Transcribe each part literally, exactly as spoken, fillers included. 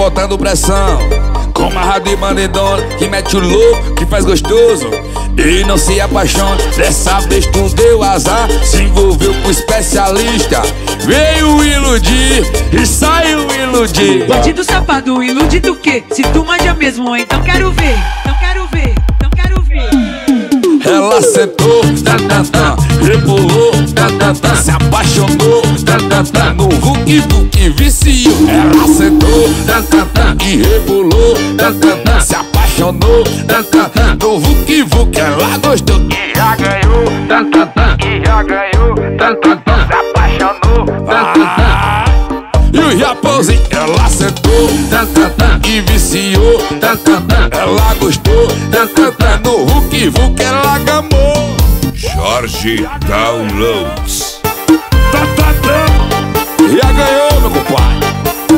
botando pressão, com marra de bandidona, que mete o louco, que faz gostoso e não se apaixona. Dessa vez tu deu azar, se envolveu com especialista. Veio iludir e saiu iludir. Bandido safado, ilude do quê? Se tu manja mesmo, então quero ver. Então quero ver, então quero ver. Ela sentou, tan, tan, tan, rebolou, tan, tan, tan, se apaixonou, tan, tan, tan, no vuki vuki viciou. Ela sentou, tan, tan, tan, e rebolou, tan, tan, tan, se apaixonou, tan, tan, tan, no vuki vuki. Ela gostou e já ganhou, tan, tan, tan, e já ganhou, tan, tan, tan, se apaixonou, tan, tan, tan. E o Japãozinho, ela sentou, tan, tan, tan, e viciou, tan, tan, tan, ela gostou, tan, tan, tan, no vuki vuki ela gamou. Jorge Downloads. Tá, tá, tá. Já ganhou, meu compadre.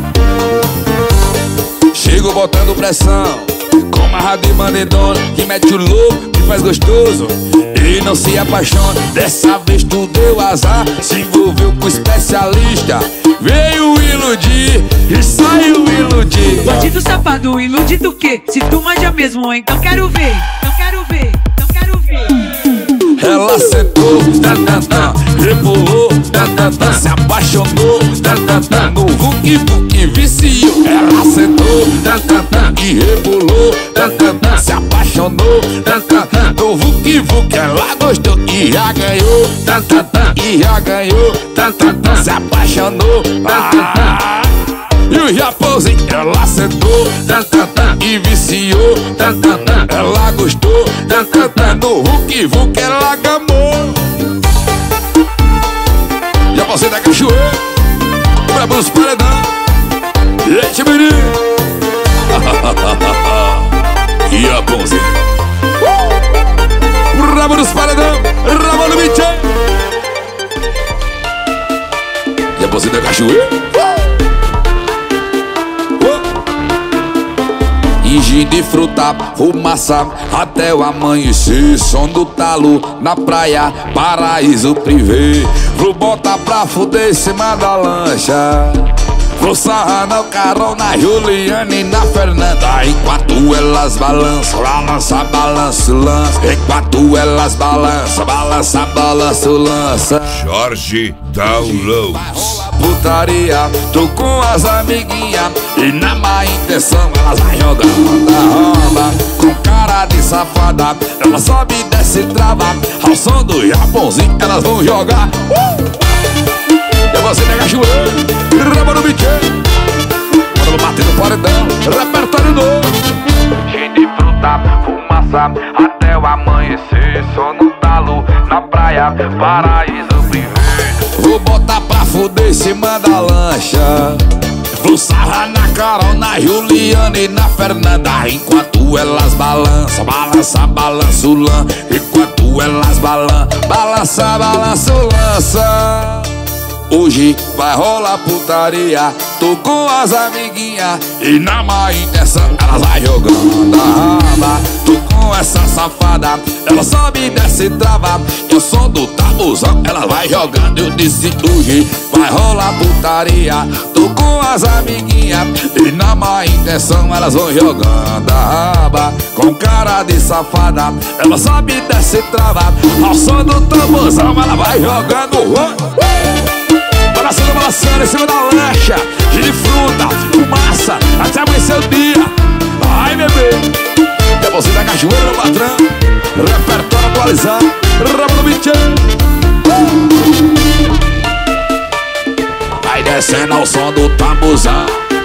Chego botando pressão, com marra de bandidona, que mete o louco, que faz gostoso e não se apaixona. Dessa vez tu deu azar, se envolveu com especialista. Veio iludir e saiu iludir. Bandido safado, ilude do quê? Se tu manja mesmo, então quero ver. Então quero ver, então quero ver. Ela sentou, tan, tan, tan, rebolou, tan, tan, tan, se apaixonou, tan, tan, tan, no vuki vuki viciou. Ela sentou, tan, tan, tan, e rebolou, tan, tan, tan, se apaixonou, tan, tan, tan, no vuki vuki ela gostou e já ganhou, tan, tan, tan, e já ganhou, tan, tan, tan, se apaixonou, tan, tan, tan. E o Japãozinho, ela sentou, tan, tan, tan, e viciou, tan, tan, tan, ela gostou, tan, tan, tan, no vuki vuki ela gamou. Japãozinho da cachoeira, brabo nos paredão, gente menino. Japãozinho, brabo nos paredão, rabo no bicho. Japãozinho da cachoeira. Gin de fruta, fumaça, até o amanhecer. Som do talo na praia, paraíso privê. Vou botar pra fuder em cima da lancha. Vou sarrar no carro na Juliana e na Fernanda. Enquanto elas balançam, balança, balança, lança. Enquanto elas balançam, balança, balança, lança. Jorge Downloads. Putaria, tô com as amiguinhas e na má intenção elas vai jogando a roda. Com cara de safada, ela sobe e desce e trava. Ao som do Japãozinho elas vão jogar. uh! Eu vou ser da cachoeira, rabo no biqueiro, quando eu bater no paredão, repertório novo. Cheio de fruta, fumaça, até o amanhecer. Só no talo, na praia, paraíso privê. Vou botar pra fuder em cima da lancha. Vou sarrar na Carol, na Juliana e na Fernanda. Enquanto elas balançam, balança, balança o lã. Enquanto elas balançam, balança, balança o lança. Hoje vai rolar putaria, tô com as amiguinhas e na má intenção elas vai jogando a raba. Tô com essa safada, ela sobe e desce e trava. Eu sou do tabuzão, ela vai jogando. Eu disse hoje vai rolar putaria, tô com as amiguinhas e na má intenção elas vão jogando a raba. Com cara de safada, ela sobe e desce e trava. Ao som do tabuzão ela vai jogando. Balançando, balançando em cima da lancha. Gin de fruta, fumaça, até amanhecer o dia. Ai, bebê, é você da cachoeira, meu patrão. Repertório atualizado, rabo no bicho. Vai descendo ao som do tambuzão.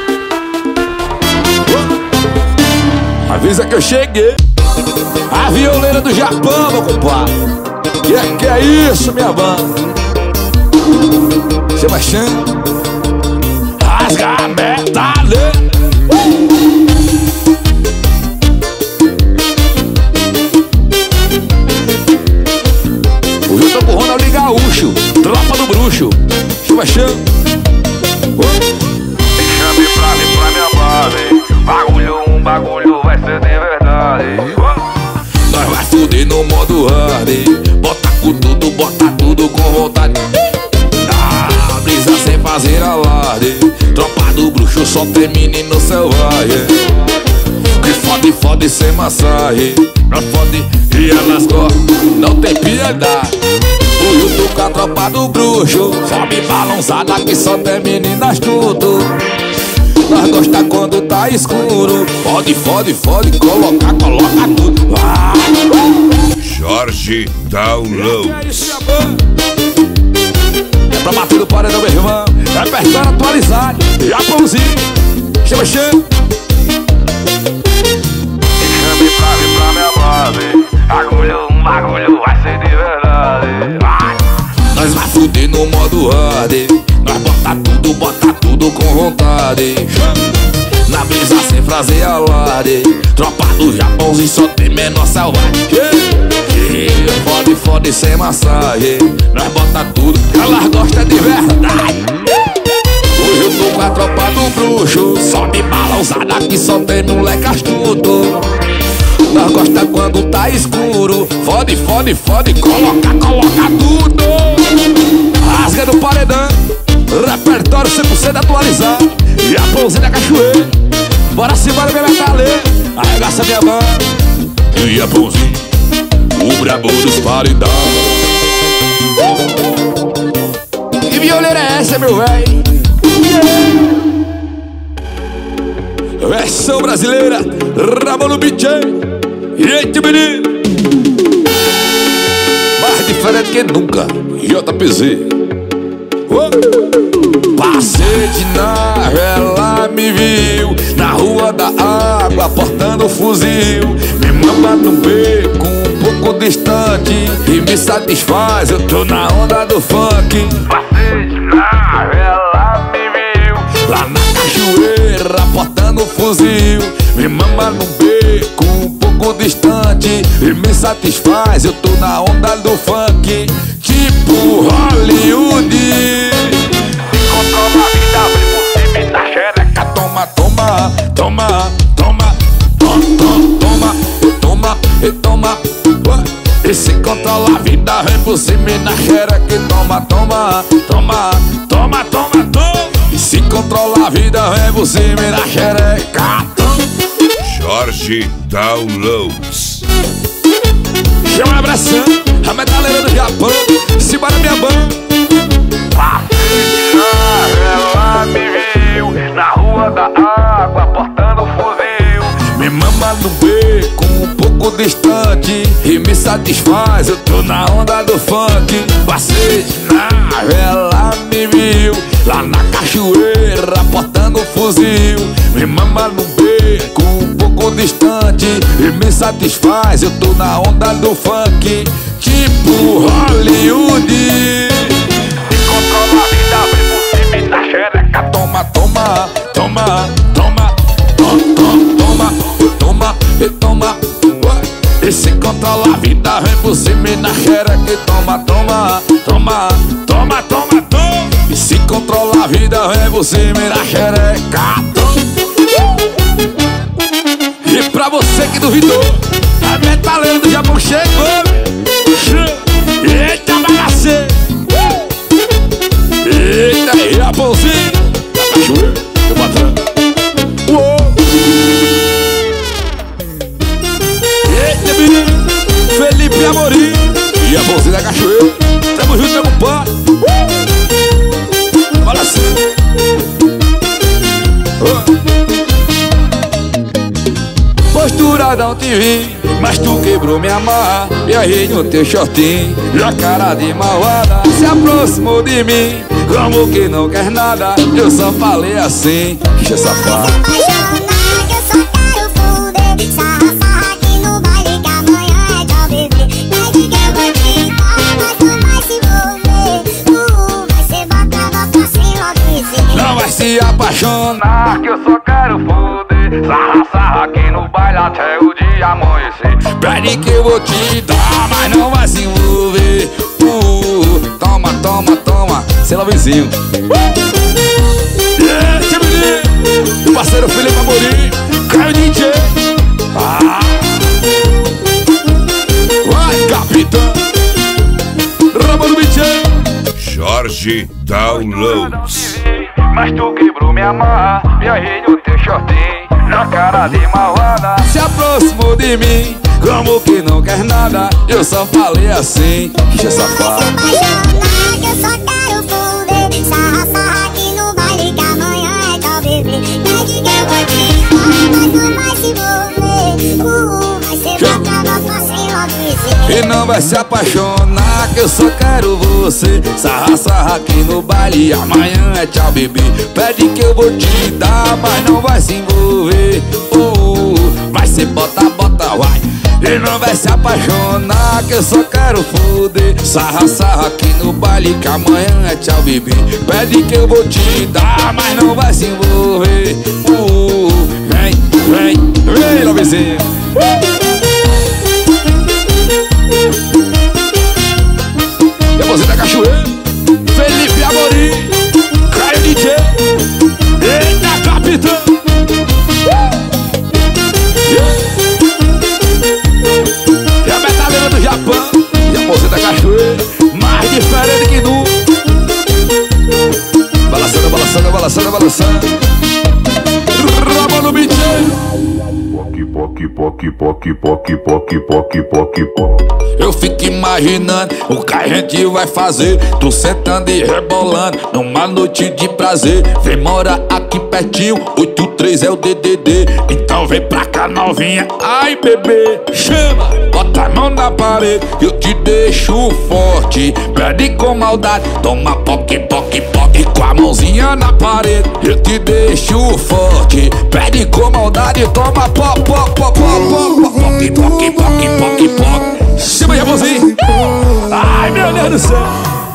Avisa que eu cheguei. A violeira do Japão, meu compadre. Que é que é isso, minha banda? Sebastião, rasga a metade. Hoje eu tô com o Ronaldinho Gaúcho, tropa do bruxo. Sebastião, me chame pra vir pra minha base. Bagulho, um bagulho vai ser de verdade. nós vai fuder no modo hard. Bota com tudo, bota tudo com vontade. Brisa sem fazer alarde. Tropa do bruxo só tem menino selvagem, que fode, fode sem massagem. Não fode e elas gostam, não tem piedade. O Hilton com a tropa do bruxo, sobe balançada que só tem meninas tudo. Nós gosta quando tá escuro, fode, fode, fode, coloca, coloca tudo. Vai. Jorge Downloads. É pra bater no paredão, meu irmão. Repertório atualizado, Japãozinho. Chama, chama. Chame pra vir pra minha base. Bagulho, um bagulho vai ser de verdade. Vai. Nós vai fuder no modo hard. Nós bota tudo, bota tudo com vontade. Na brisa sem fazer alarde. Tropa do Japãozinho só tem menor selvagem. Fode, fode sem massagem. Nós bota tudo, elas gostam de verdade. Hoje eu tô com a tropa do bruxo, sobe balançada que só tem moleque astuto. Nós gosta quando tá escuro, fode, fode, fode, coloca, coloca tudo. Rasga no paredão, repertório cem por cento atualizado. E a pãozinha da cachoeira, bora se bora, meu metaleiro. Arregaça minha mão. E a pãozinha, o brabo dos paredão. Que violeira é essa, meu véi? Versão brasileira, Ramon no beat. E aí, menino? Mais diferente que nunca, J P Z. Oh. Passei de nave, ela me viu na rua da água, portando fuzil. Me mama no beco, um pouco distante, e me satisfaz, eu tô na onda do funk. Passei de nave, ela me viu lá na cachoeira, portando fuzil. Me mama no beco, um pouco distante, e me satisfaz, eu tô na onda do funk. Tipo Hollywood. controla a vida, vem por cima e na xereca. Toma, toma, toma, toma, toma, toma, toma, e toma. E se controla a vida, vem por cima e na xereca. Toma, toma, toma, toma, toma, toma. E se controla a vida, vem por cima e na xereca. Jorge Downloads. Chama a abração, a metaleira do Japão. Se bora minha banda. Passei de nave, ela me viu na rua da água, portando fuzil. Me mama no beco, um pouco distante, e me satisfaz, eu tô na onda do funk. Passei de nave, ela me viu lá na cachoeira, portando fuzil. Me mama no beco, um pouco distante, e me satisfaz, eu tô na onda do funk. Tipo Hollywood. E controla a vida, vem por cima e na xereca. Toma, toma, toma, toma, toma, toma, toma, e toma. E se controla a vida, vem por cima e na xereca. E toma, toma, toma, toma, toma, toma. E se controla a vida, vem por cima e na xereca. E pra você que duvidou, a metaleira do Japão chegou. Eita, bagaceiro. Eita, e a pãozinha da cachoeira, meu patrão. Uou. Eita, menino, Felipe Amorim e a pãozinha da cachoeira. Tamo junto, meu compadre. Olha assim. Postura não te vi, mas tu quebrou minha marra. Viajei no teu shortinho, e a cara de malvada se aproximou de mim, como que não quer nada. Eu só falei assim, bicha safada. Não vai se apaixonar, Que eu só quero foder, sarra, sarra aqui no baile até o dia amanhecer. pede que eu vou te dar, mas não vai se envolver. uh, Toma, toma, toma, sei lá vizinho. Eita, menino, o parceiro Felipe Amorim, Caio D J. Ah. Vai, capitão Ramon no beat. Jorge Downloads. mas tu quebrou minha marra, me arrei o teu shortinho na cara de malvada. Se aproximou de mim, como que não quer nada, eu só falei assim, que safado. Que eu só quero foder, sarra, sarra aqui no baile que amanhã é tchau bebê. Pede que eu vou te dar, mas não vai se envolver. Uh, vai ser bacana só sem logo dizer. E não vai se apaixonar, que eu só quero você. Sarra, sarra aqui no baile, amanhã é tchau bebê. Pede que eu vou te dar, mas não vai se envolver. Uh, vai ser bota, bota, vai. E não vai se apaixonar, que eu só quero foder. Sarra, sarra aqui no baile, que amanhã é tchau bebê. Pede que eu vou te dar, mas não vai se envolver. Uh, vem, vem, vem, novezinho. Depois da Cachoeira, Felipe Amorim, Caio D J, eita capitão. E a metaleira do Japão, e a moça da Cachoeira, mais diferente que nunca. Balançando, balançando, balançando, balançando. Rabo no beat. Poc, poc, poc, poc, poc, poc, poc, poc. Eu fico imaginando o que a gente vai fazer, tu sentando e rebolando numa noite de prazer. Vem morar aqui pertinho, oito três é o D D D. Então vem pra cá novinha, ai bebê, chama, bota a mão na parede, eu te deixo forte. Pede com maldade, toma poc, poc, poc, com a mãozinha na parede, eu te deixo forte. Pede com maldade, toma pop, pop, pop, pop, pop, poc, poc, poc, poc, poc. Chama aí, amorzinho. Ai, meu Deus do céu.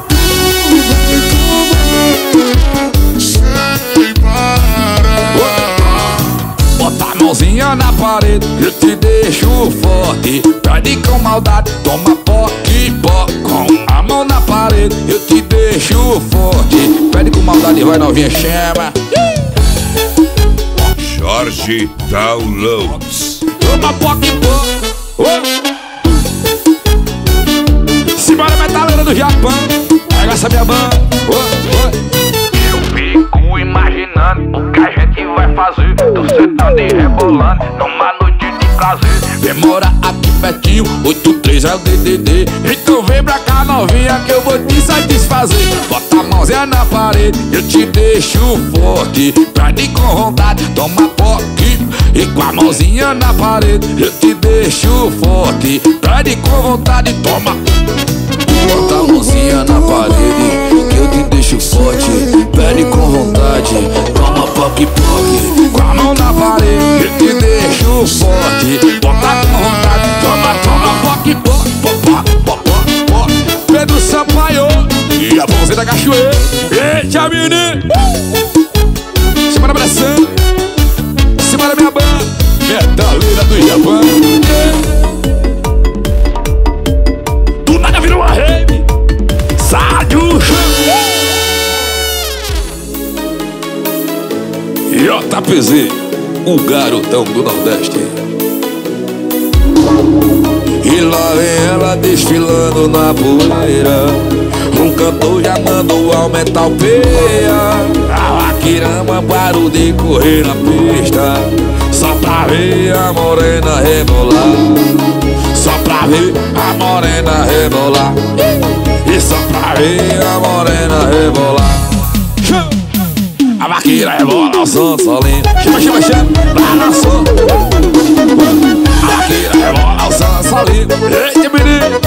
Bota a mãozinha na parede, eu te deixo forte. Pede com maldade, toma poque, poc. Com a mão na parede, eu te deixo forte. Pede com maldade, vai novinha, chama. Jorge Downloads. Toma poque, poc. Oh. Simbora, metaleira do Japão, pega essa minha mão. Oh, oh. Eu fico imaginando o que a gente vai fazer, tu sentando e rebolando numa noite de prazer. Vem morar aqui pertinho, oito três é o D D D. Então vem pra cá novinha que eu vou te satisfazer. Bota a mãozinha na parede, eu te deixo forte. Pede com vontade, toma poque. E com a mãozinha na parede, eu te deixo forte. Pede com vontade, toma. Bota a mãozinha na parede, que eu te deixo forte. Pede com vontade, toma poque, poque. Com a mão na parede, eu te deixo forte. Bota com vontade, toma, toma poque, poque, poque, poque, poque. Pedro Sampaio e a bolsa da Cachoeira. Eita, menino! Semana abraçando, semana minha banda, metaleira do Japão. Do nada virou uma rave, sai o chão. J P Z, o garotão do Nordeste. E lá vem ela desfilando na poeira, um cantor já mandou aumentar o peia. A vaquirama parou de correr na pista, só pra ver a morena rebolar. Só pra ver a morena rebolar. E só pra ver a morena rebolar. A vaqueira rebola o som solinho. Chama, chama, chama, balançou. A vaqueira rebola o som solinho. Eita, menino.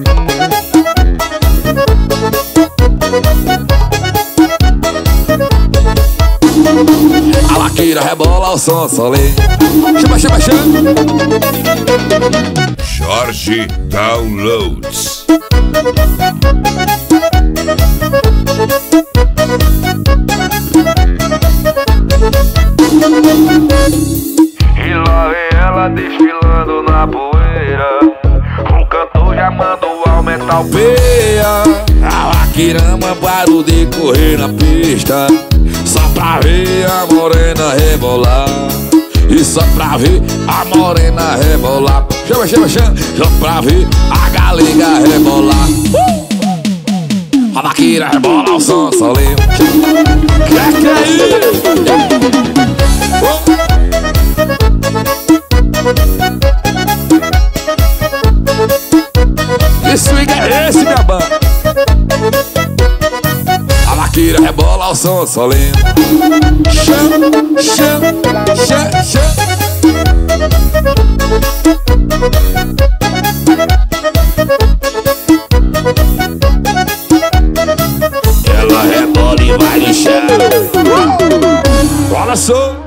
A vaqueira rebola o som solinho. Chama, chama, chama. Jorge Downloads. E lá vem ela desfilando na poeira, o cantor já mandou aumentar o Peia, a vaquirama parou de correr na pista, só pra ver a morena rebolar. E só pra ver a morena rebolar. Chama, chama, chama. Só pra ver a galega rebolar. uh! A vaqueira rebola o som solinho. Que que é som solendo. Chama, chama, chama, chama. Ela rebola e vai no chão. Olha só.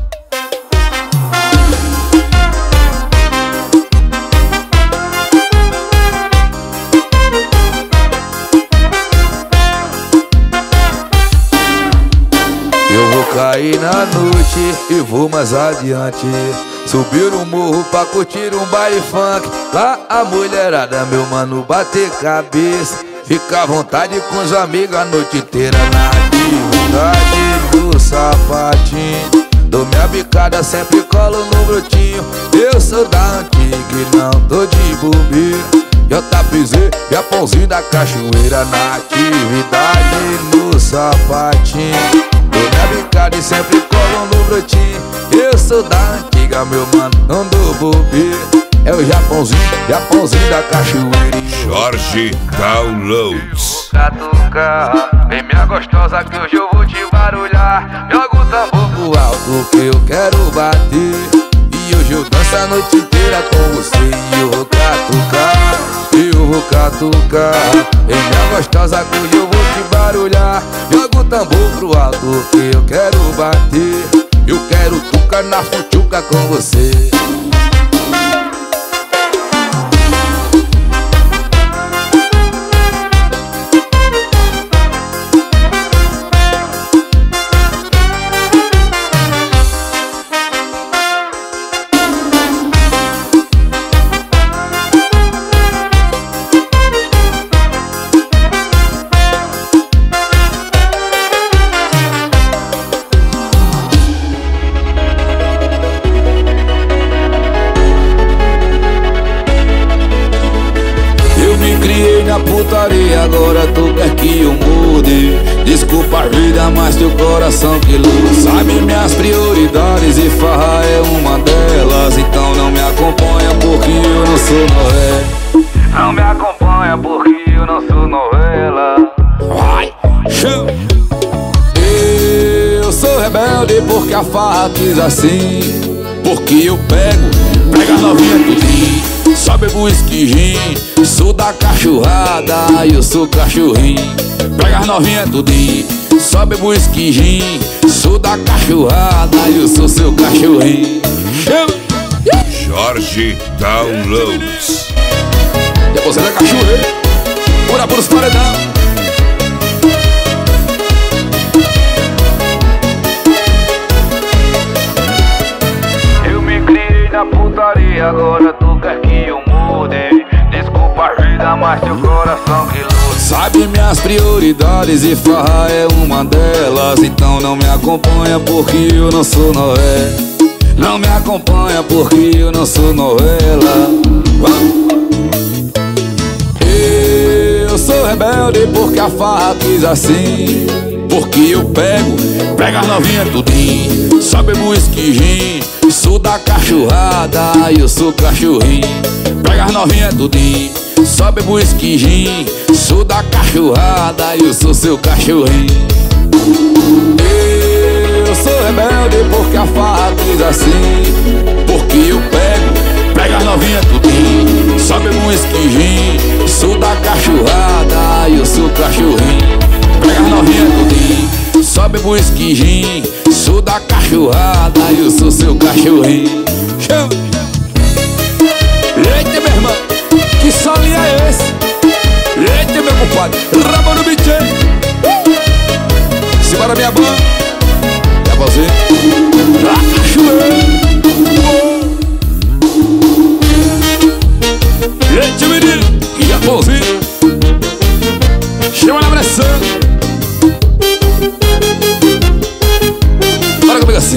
Eu vou cair na noite e vou mais adiante. Subir no morro pra curtir um baile funk. Lá a mulherada, meu mano, bater cabeça. Fica à vontade com os amigos a noite inteira. Na atividade do sapatinho, dou minha bicada, sempre colo no brotinho. Eu sou da antiga e não tô de bobeira. Eu tapizei, já pãozinho da cachoeira. Na atividade no sapatinho, dou minha bicada e sempre colo no brotinho. Eu sou da antiga, meu mano, não dou bobeira. É o Japãozinho, Japãozinho da cachoeira. Jorge Downloads. Catuca, vem minha gostosa que hoje eu vou te barulhar. Joga o tambor pro alto que eu quero bater. E hoje eu danço a noite inteira com você. E eu vou catucar, eu vou catucar. Vem minha gostosa que hoje eu vou te barulhar. Joga o tambor pro alto que eu quero bater. Eu quero tucar na futuca com você. Putaria, agora tu quer que eu mude. Desculpa a vida, mas teu coração que luta. Sabe minhas prioridades e farra é uma delas. Então não me acompanha porque eu não sou novela. Não me acompanha porque eu não sou novela. Vai, chama. Eu sou rebelde porque a farra quis assim. Porque eu pego, pega a novinha tudinho. Só bebo esquijim, sou da cachorrada, eu sou cachorrinho. Pega as novinhas tudinho, só bebo esquijim, sou da cachorrada, eu sou seu cachorrinho. Chama! Jorge Downloads. Depois é da cachoeira, pura por os paredão. Eu me criei na putaria, agora tu quer que eu mude. Desculpa a vida, mas teu coração que luta. Sabe minhas prioridades e farra é uma delas. Então não me acompanha porque eu não sou novela. Não me acompanha porque eu não sou novela. Eu sou rebelde porque a farra quis assim. Porque eu pego, pega as novinhas tudinho. Só bebo esquijim, sou da cachorrada, eu sou cachorrinho. Pega as novinhas tudinho, só bebo esquijim, sou da cachorrada, eu sou seu cachorrinho. Eu sou rebelde porque a farra quis assim. Porque eu pego, pega as novinhas tudinho, só bebo esquijim, sou da cachorrada, eu sou cachorrinho. Pega as novinhas tudinho, só bebo esquijim, sou da cachorrada, eu sou seu cachorrinho. Chama! Eita, meu irmão, que solinho é esse? Eita, meu compadre, rabo no bicho. Simbora minha banda. É você? Lá, cachoeira. Eita, menino, que Japãozinho. Chama na pressão. Bora comigo assim.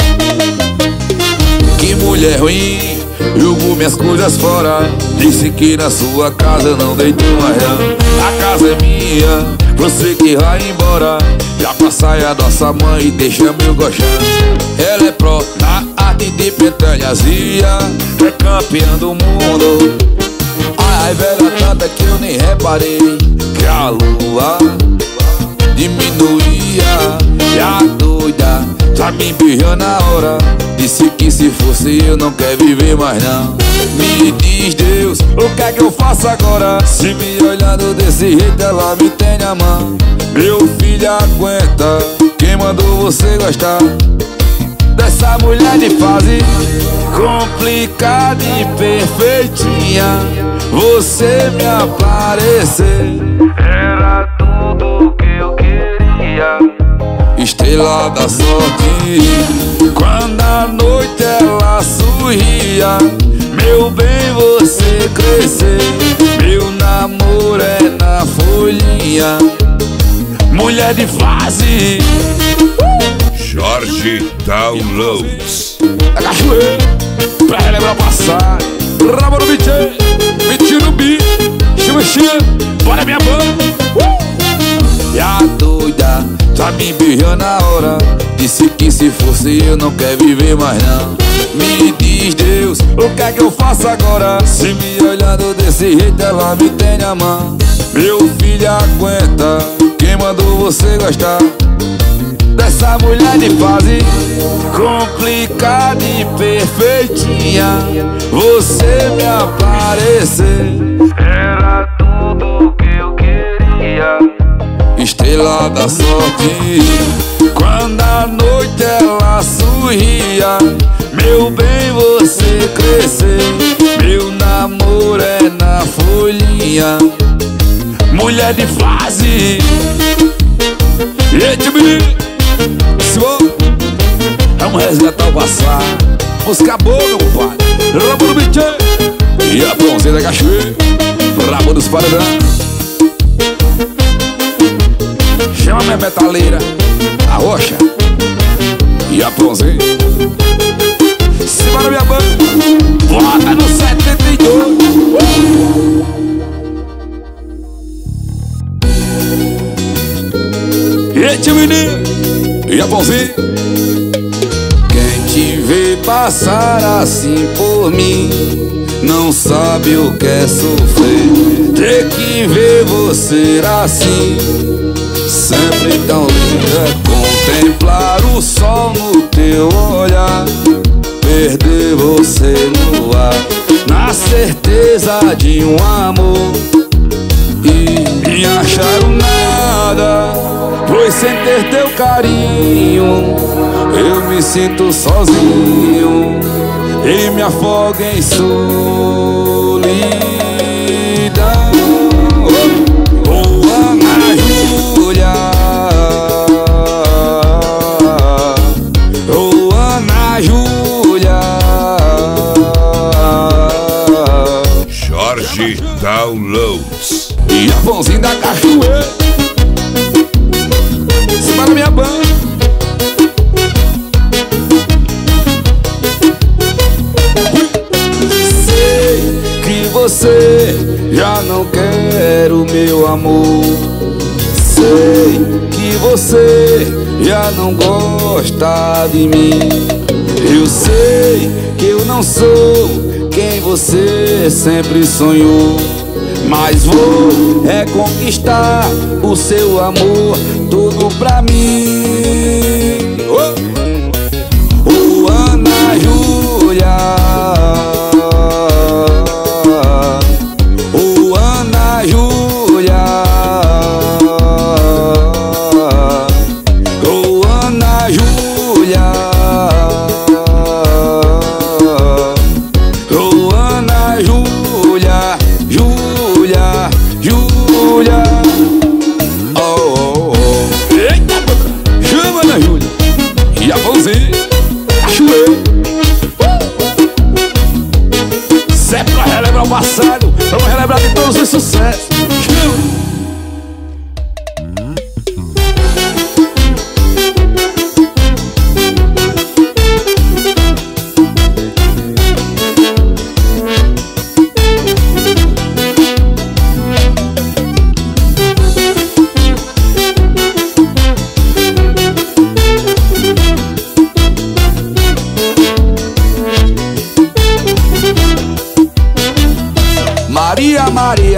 Que mulher ruim, jogou minhas coisas fora. Disse que na sua casa não deitou uma real. A casa é minha, você que vai embora. Já passa a nossa mãe e deixa meu colchão. Ela é pró na arte de pentalhazia, é campeã do mundo. Ai, velha tanta que eu nem reparei que a lua diminuía. E a doida já me beijou na hora, disse que se fosse eu não quer viver mais não. Me diz Deus, o que é que eu faço agora? Se me olhando desse jeito ela me tem na mão. Meu filho aguenta, quem mandou você gostar dessa mulher de fase complicada e perfeitinha? Você me aparecer era tudo que eu queria. Estrela da sorte, quando a noite ela sorria. Meu bem, você crescer, meu namoro é na folhinha. Mulher de fase, Jorge Downloads. a cachoeira, pra relembrar o passado. Rabo no beat, beat no beat, chama, chama, bora minha banda. uh! E a doida já me beijou na hora, disse que se fosse eu não quer viver mais não. Me diz Deus, o que é que eu faço agora? Se me olhando desse jeito ela me tem na mão. Meu filho aguenta, quem mandou você gostar dessa mulher de fase complicada e perfeitinha? Você me aparecer era tudo que eu queria. Estrela da sorte, quando a noite ela sorria. Meu bem, você crescer, meu namoro é na folhinha. Mulher de fase, eita menino, vamos resgatar o passado, buscar boa, meu compadre. Rabo do bicho e a bronzeira da cachoeira, rabo dos paredão. Chama minha metaleira, a rocha e a bronzeira. Simbora minha banda, bota no setenta e dois. Eita menino, e a bronzeira. Quem te vê passar assim por mim não sabe o que é sofrer. Ter que ver você assim, sempre tão linda. Contemplar o sol no teu olhar, perder você no ar, na certeza de um amor, e me acharam nada, pois sem ter teu carinho eu me sinto sozinho e me afogo em solidão. Oh, Ana Júlia, oh, Ana Júlia. Jorge Downloads. E a Pãozinho da Cachoeira, simbora minha banda. Sei que você já não quer o meu amor. Sei que você já não gosta de mim. Eu sei que eu não sou quem você sempre sonhou, mas vou é conquistar o seu amor todo pra mim. Oh, oh Ana Júlia, oh Ana Júlia, oh Ana Júlia, oh Ana Júlia, Júlia, Júlia. Oh, oh, oh. Eita, chama Ana Júlia e a Pãozinha, cachoeira. Se é pra relembrar o passado, vamos relembrar de todos os sucessos. Chama.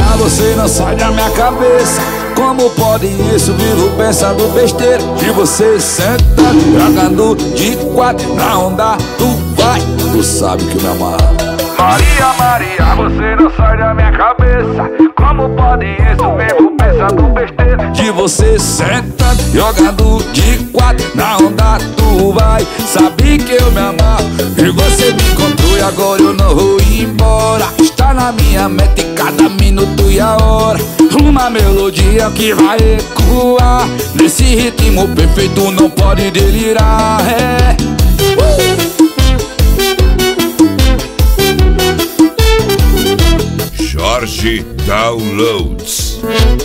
Maria, você não sai da minha cabeça. Como pode isso? Vivo pensando besteira de você sentando, jogando de quatro na onda. Tu vai, tu sabe que me amarra. Maria, Maria, você não sai da minha cabeça. Como pode isso? Vivo pensando besteira de você sentando, jogando de quatro na onda. Tu vai, sabe que eu me amarro. E você me encontrou e agora eu não vou embora. Está na minha mente cada minuto e a hora. Uma melodia que vai ecoar. Nesse ritmo perfeito não pode delirar. É. Uh! Jorge Downloads.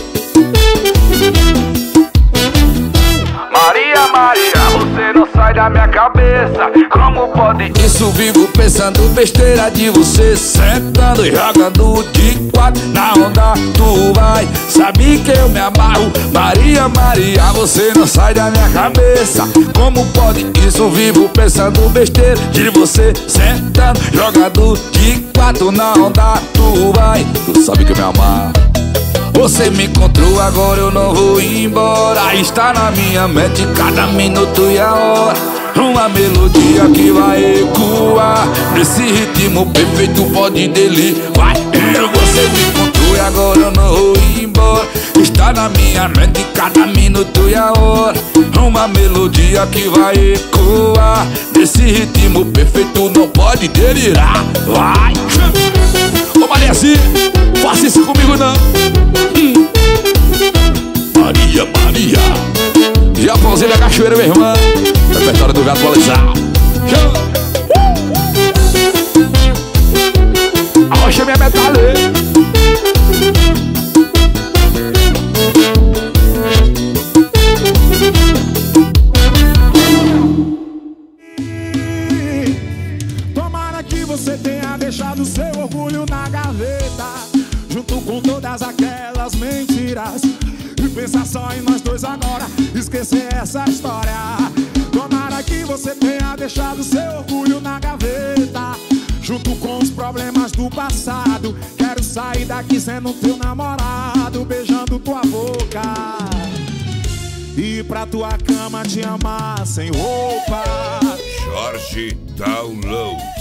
Maria, Maria, você não sai da minha cabeça. Como pode isso? Vivo pensando besteira de você sentando e jogando de quatro na onda. Tu vai, sabe que eu me amarro. Maria, Maria, você não sai da minha cabeça. Como pode isso? Vivo pensando besteira de você sentando, jogando de quatro na onda. Tu vai, tu sabe que eu me amarro. Você me encontrou, agora eu não vou embora. Está na minha mente cada minuto e a hora. Uma melodia que vai ecoar. Nesse ritmo perfeito pode delir. Vai, você me encontrou e agora eu não vou embora. Está na minha mente cada minuto e a hora. Uma melodia que vai ecoar. Nesse ritmo perfeito não pode delirar. Vai, ô Mariazinha, faça isso comigo não. hum. Maria, Maria, Japãozinho da Cachoeira, minha irmã. Repertório do Gato Alisal. Arrocha minha metalha. Tomara que você tenha deixado seu orgulho na gaveta, junto com todas aquelas mentiras, e pensar só em nós dois agora, esquecer essa história. Tomara que você tenha deixado seu orgulho na gaveta, junto com os problemas do passado. Quero sair daqui sendo teu namorado, beijando tua boca, e ir pra tua cama te amar sem roupa. Jorge Downloads.